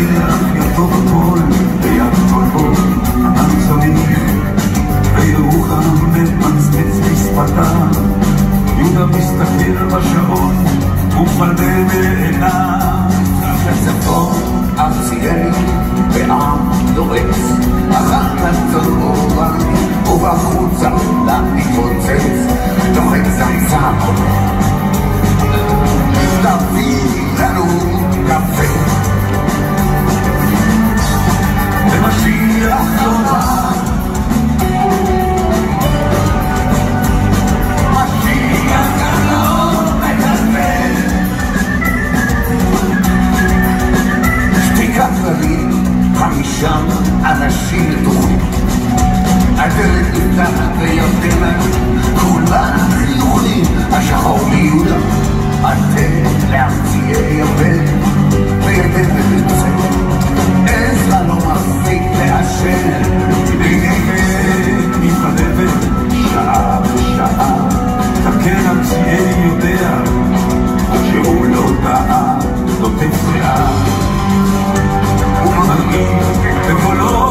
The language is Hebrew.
מריח יבוא בכל ביד כל אדם צריך וירוחם ממצמץ בשפתיו יהודה מסתכל בשעון ופנה מעיניו לצפון ארציאל בעם דורץ אחר כצורבן ובחוצה להתפוצץ דוחק זמזם תביא לנו קפה ומשיח נורא משיח גדול מקבל שתיקה כללית 5 אנשים מתוחים הדלת נפתחת ויותר לנו כולם חינוכים השחור מיהודה אתם לארציאל יבל וירדן ובצל עזרא לא מפסיק לאשר והנה מתחלפת שעה ושעה תקן ארציאל יודע שהוא לא טעה נותן זריעה הוא מרגיש בקולו